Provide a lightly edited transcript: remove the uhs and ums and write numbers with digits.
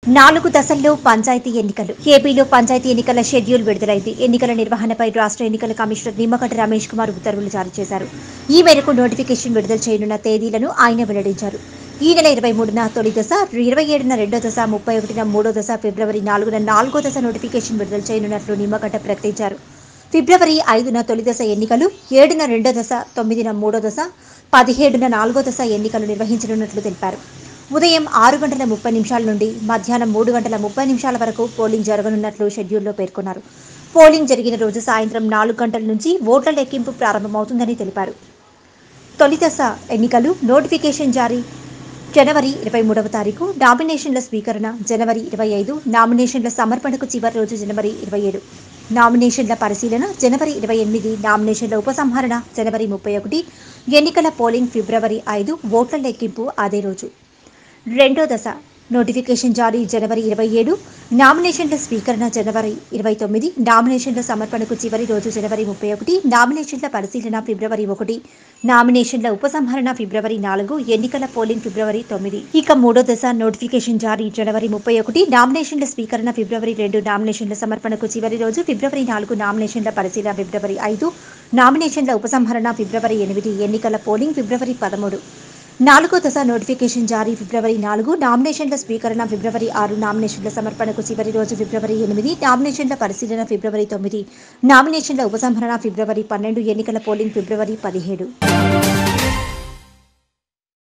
4 దశల్లో పంచాయతీ ఎన్నికలు. ఏపీలో పంచాయతీ ఎన్నికల షెడ్యూల్ విడుదలైంది. ఎన్నికల నిర్వహణపై రాష్ట్ర ఎన్నికల కమిషనర్ నిమ్మగడ్డ రమేష్ కుమార్ ఉత్తర్వులు జారీ చేశారు. ఈ మేరకు నోటిఫికేషన్ విడుదల చేయనున్న తేదీలను ఆయన వెల్లడించారు. ఈ నెల 23న తొలి దశ, 27న రెండో దశ, 31న మూడో దశ, ఫిబ్రవరి 4న నాలుగో దశ నోటిఫికేషన్ విడుదల చేయనున్నట్లు నిమ్మగడ్డ ప్రకటించారు. ఫిబ్రవరి 5న తొలి దశ ఎన్నికలు, 7న రెండో దశ, 9న మూడో దశ, 17న నాలుగో దశ ఎన్నికలు నిర్వహించనున్నట్లు తెలిపారు. ఉదయం 6:30 నుండి మధ్యాహ్నం 3:30 వరకు పోలింగ్ జరగనున్నట్లు షెడ్యూల్లో పేర్కొన్నారు. పోలింగ్ జరిగిన రోజు సాయంత్రం 4 గంటల నుంచి ఓట్ల లెక్కింపు ప్రారంభమవుతుందని తెలిపారు. తొలి దశ ఎన్నికలు నోటిఫికేషన్ జారీ జనవరి 23వ తారీఖు, నామినేషన్ల స్వీకరణ జనవరి 25, నామినేషన్ల సమర్పణకు చివరి రోజు జనవరి 27, నామినేషన్ల పరిశీలన జనవరి 28, నామినేషన్ల ఉపసంహరణ జనవరి 31, ఎన్నికల పోలింగ్ ఫిబ్రవరి 5, ఓట్ల లెక్కింపు అదే రోజు. రెండో దశ నోటిఫికేషన్ జారీ జనవరి 27, నామినేషన్ల స్వీకరణ జనవరి 29, నామినేషన్ల సమర్పణకు చివరి రోజు జనవరి 31, నామినేషన్ల పరిశీలన ఫిబ్రవరి 1, నామినేషన్ల ఉపసంహరణ ఫిబ్రవరి 4, ఎన్నికల పోలింగ్ ఫిబ్రవరి 9. ఇక మూడో దశ నోటిఫికేషన్ జారీ జనవరి 31, నామినేషన్ల స్వీకరణ ఫిబ్రవరి 2, నామినేషన్ల సమర్పణకు చివరి రోజు ఫిబ్రవరి 4, నామినేషన్ల పరిశీలన ఫిబ్రవరి 5, నామినేషన్ల ఉపసంహరణ ఫిబ్రవరి 8, ఎన్నికల పోలింగ్ ఫిబ్రవరి 13. నాలుగో దశ నోటిఫికేషన్ జారీ ఫిబ్రవరి 4, నామినేషన్ల స్వీకరణ ఫిబ్రవరి 6, నామినేషన్ల సమర్పణకు చివరి రోజు ఫిబ్రవరి 8, నామినేషన్ల పరిశీలన ఫిబ్రవరి 9, నామినేషన్ల ఉపసంహరణ ఫిబ్రవరి 12, ఎన్నికల పోలింగ్ ఫిబ్రవరి 17.